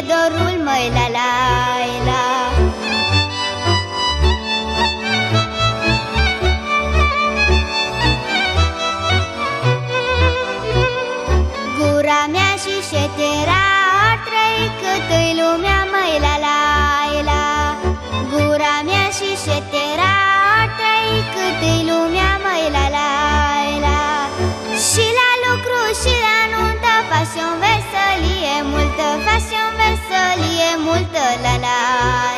dorul, măi, la la la. Gura mea și șetera ar trăi cât-i lumea, măi, la la la. Gura mea și șetera ar trăi cât-i lumea, măi, la la la. Și la lucru și la nuntă faci-o-n veselie multă, faci-o-n veselie multă, la la